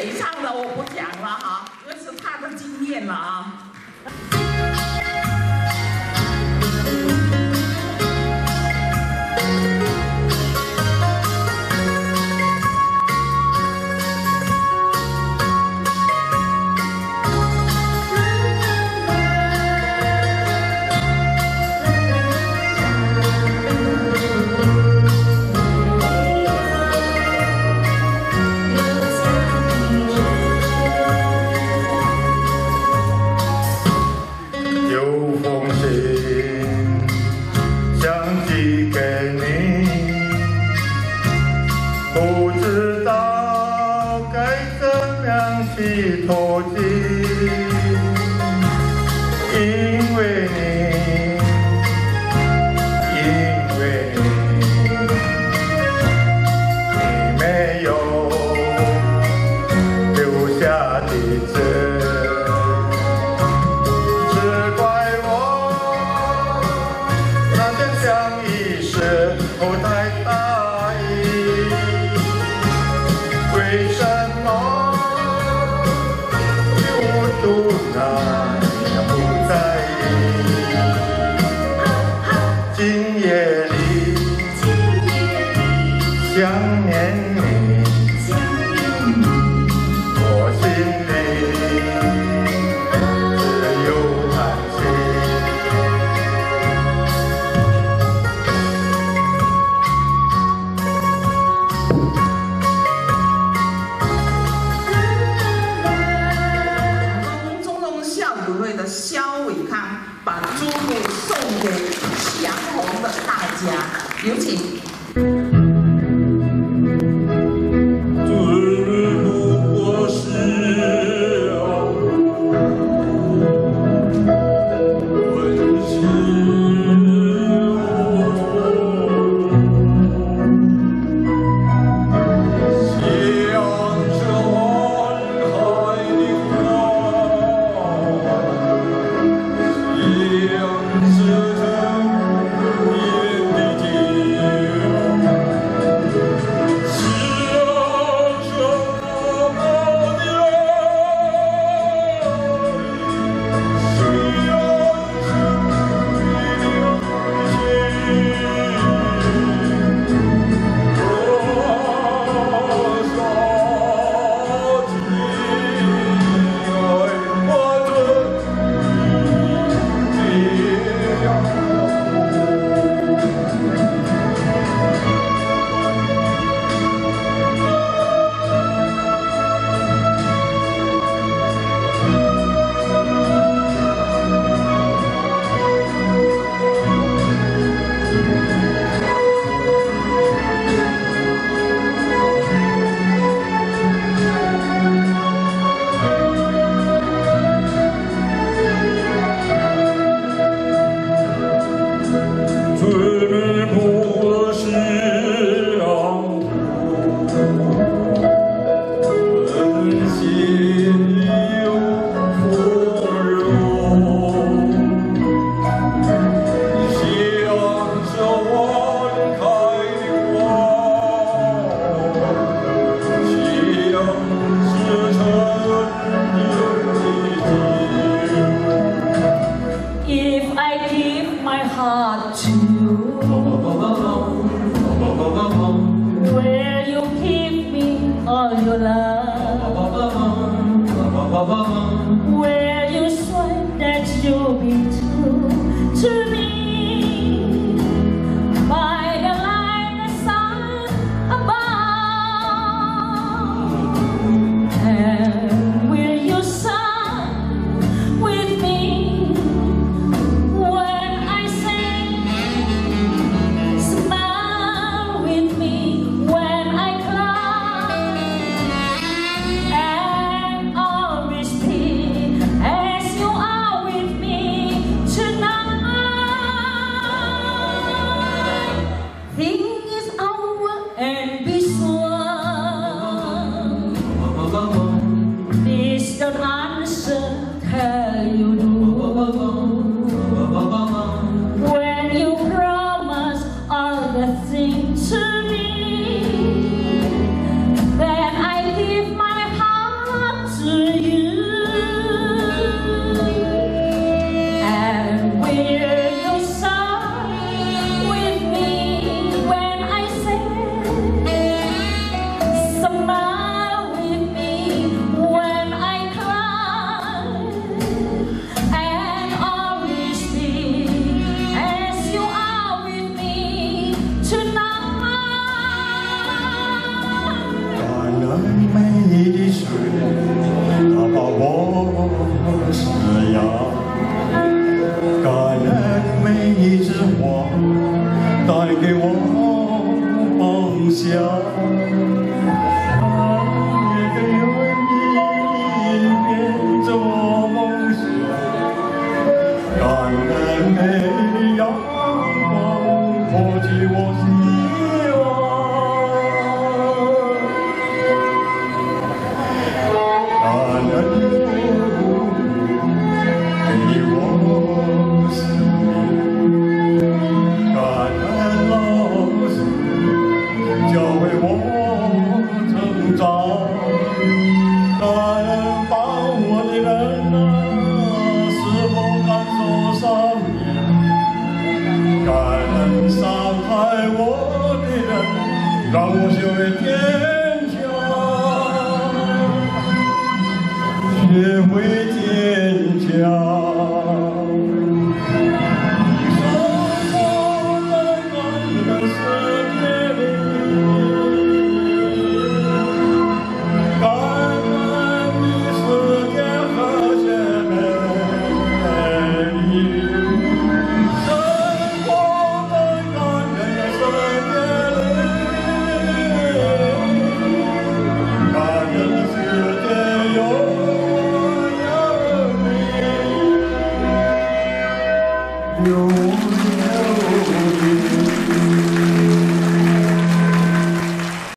谁唱的我不讲了哈，那是他的经验了啊。有请。 Where you swear that you'll be true to me by the light the sun above, and will you sing with me when I sing? Smile with me when I cry, and always be 美的水，它把我滋养；感恩每一枝花，带给我梦想。每个人变做梦想，感恩每阳光破解我希望。感恩路给我生命，感恩老师教会我成长，感恩帮我的人啊，是否感受上面？感恩伤害我的人，让我学会坚强。学会坚强。生活在感恩世界里，感恩的世界和谐美丽。生活在感恩的世界里，感恩的世界有。有。